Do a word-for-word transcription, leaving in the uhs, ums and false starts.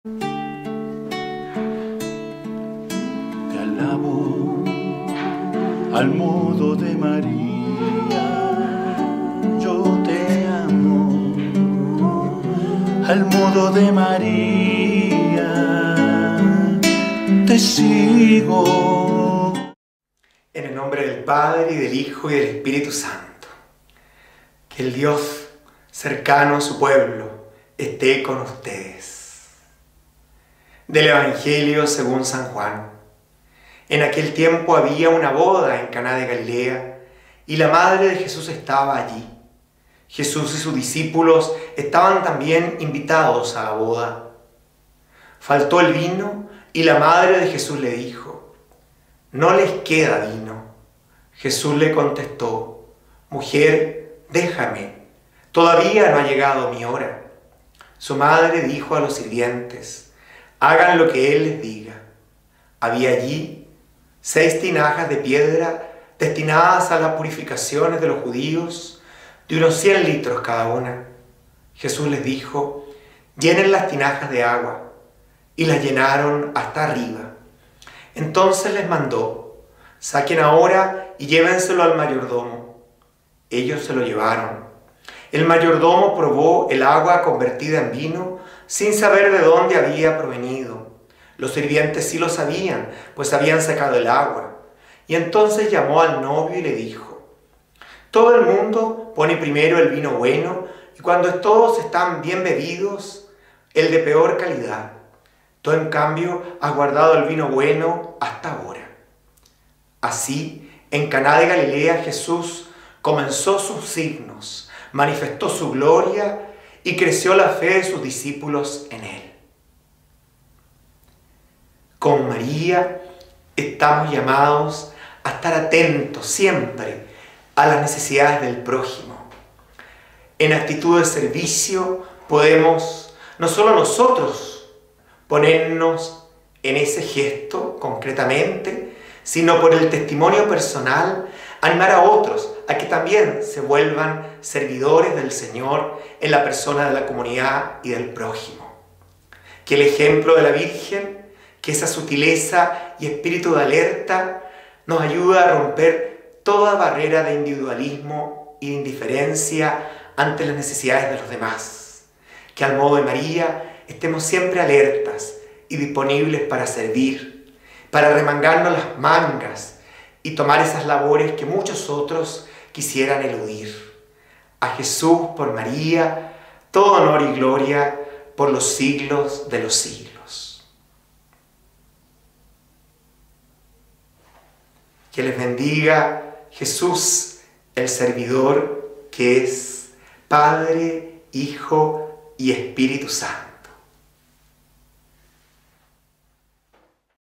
Te alabo al modo de María, yo te amo al modo de María, te sigo. En el nombre del Padre, y del Hijo, y del Espíritu Santo. Que el Dios cercano a su pueblo esté con ustedes. Del Evangelio según San Juan. En aquel tiempo había una boda en Caná de Galilea, y la madre de Jesús estaba allí. Jesús y sus discípulos estaban también invitados a la boda. Faltó el vino, y la madre de Jesús le dijo: «No les queda vino». Jesús le contestó: «Mujer, déjame, todavía no ha llegado mi hora». Su madre dijo a los sirvientes: «Hagan lo que él les diga». Había allí seis tinajas de piedra destinadas a las purificaciones de los judíos, de unos cien litros cada una. Jesús les dijo: «Llenen las tinajas de agua», y las llenaron hasta arriba. Entonces les mandó: «Saquen ahora y llévenselo al mayordomo». Ellos se lo llevaron. El mayordomo probó el agua convertida en vino sin saber de dónde había provenido. Los sirvientes sí lo sabían, pues habían sacado el agua. Y entonces llamó al novio y le dijo: «Todo el mundo pone primero el vino bueno, y cuando todos están bien bebidos, el de peor calidad. Tú, en cambio, has guardado el vino bueno hasta ahora». Así, en Caná de Galilea, Jesús comenzó sus signos, manifestó su gloria y creció la fe de sus discípulos en él. Con María estamos llamados a estar atentos siempre a las necesidades del prójimo. En actitud de servicio podemos no solo nosotros ponernos en ese gesto concretamente, sino por el testimonio personal animar a otros a que también se vuelvan servidores del Señor en la persona de la comunidad y del prójimo. Que el ejemplo de la Virgen, que esa sutileza y espíritu de alerta nos ayuda a romper toda barrera de individualismo y de indiferencia ante las necesidades de los demás. Que al modo de María estemos siempre alertas y disponibles para servir, para remangarnos las mangas y tomar esas labores que muchos otros quisieran eludir. A Jesús por María, todo honor y gloria por los siglos de los siglos. Que les bendiga Jesús, el servidor, que es Padre, Hijo y Espíritu Santo.